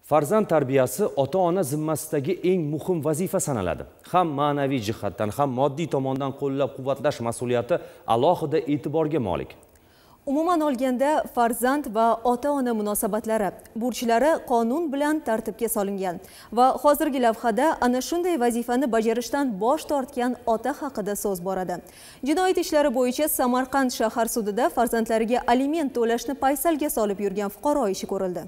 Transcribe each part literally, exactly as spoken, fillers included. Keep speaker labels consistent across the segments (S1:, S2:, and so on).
S1: Farzand tarbiyasi ota-ona zimmasidagi eng muhim vazifa sanaladi. Ham ma'naviy jihatdan, ham moddiy tomondan qo'llab-quvvatlash mas'uliyati alohida e'tiborga molik.
S2: Umuman olganda, farzand va ota-ona munosabatlari, burchlari qonun bilan tartibga solingan va hozirgi lavhada ana shunday vazifani bajarishdan bosh tortgan ota haqida so'z boradi. Jinoyat ishlari bo'yicha Samarqand shahar sudida farzandlariga aliment to'lashni paysalga solib yurgan fuqaro ishi ko'rildi.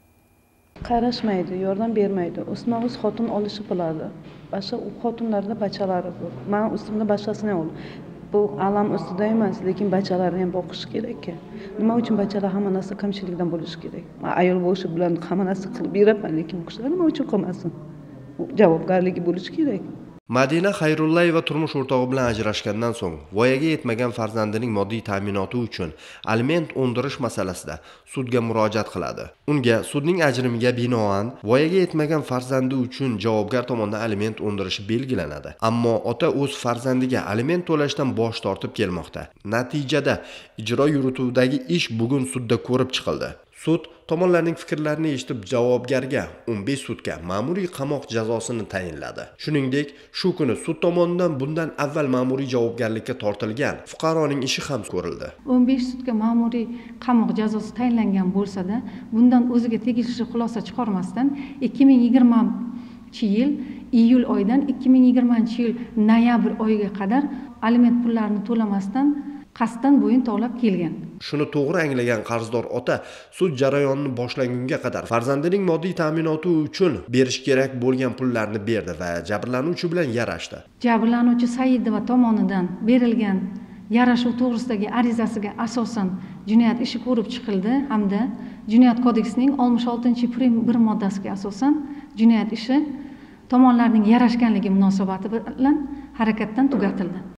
S3: Qarashmaydi, yordam bermaydi. O'sma-o'z xotin olishi bo'ladi. Boshqa xotinlarda bachalari bor. Men ustimda boshqasini ol. Bu alam ustida emas, lekin bachalarni ham boqish kerak-ku. Nima uchun bachalar hamma narsa kamchilikdan bo'lishi kerak? Men ayol bo'lishi bilan hamma narsa qilib beraman, lekin qushlar nima uchun qilmasin? Javobgarligi bo'lishi kerak.
S4: Madina Xayrullayeva turmush o'rtog'i bilan ajrashgandan so'ng voyaga yetmagan farzandining moddiy ta'minoti uchun aliment undirish masalasida sudga murojaat qiladi. Unga sudning ajrimiga binoan voyaga yetmagan farzandi uchun javobgar tomonidan aliment undirishi belgilanadi. Ammo ota o'z farzandiga aliment to'lashdan bosh tortib kelmoqda. Natijada ijro yurituvdagi ish bugun sudda ko'rib chiqildi. Sud tomonlarning fikrlarini eshitib javobgarga o'n besh sutka ma'muriy qamoq jazosini tayinladi. Shuningdek, shu kuni sud tomonidan bundan avval ma'muriy javobgarlikka tortilgan fuqaroning ishi ham ko'rildi.
S5: o'n besh sutka ma'muriy qamoq jazosi tayinlangan bo'lsa-da, bundan o'ziga tegishli xulosa chiqarmasdan ikki ming yigirmanchi yil iyul oyidan ikki ming yigirmanchi yil noyabr oyiga qadar aliment pullarini to'lamasdan qasddan bo'yin tovlab kelgan.
S4: Shuni to'g'ri anglagan qarzdor ota sud jarayonini boshlagunga qadar farzandining moddiy ta'minoti uchun berish kerak bo'lgan pullarni berdi va jabrlanuvchi bilan yarashdi.
S5: Jabrlanuvchi Saidova tomonidan berilgan yarashuv to'g'risidagi arizasiga asosan jinoyat ishi ko'rib chiqildi hamda Jinoyat kodeksining oltmish oltinchi prim bir moddasiga asosan jinoyat ishi tomonlarning yarashganligi munosabati bilan harakatdan tugatildi.